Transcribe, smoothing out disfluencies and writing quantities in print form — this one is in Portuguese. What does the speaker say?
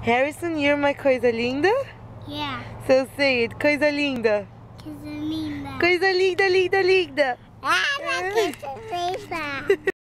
Harrison, you're my coisa linda? Yeah. So say it, coisa linda. Coisa linda. Coisa linda, linda, linda. Ah, não quero saber.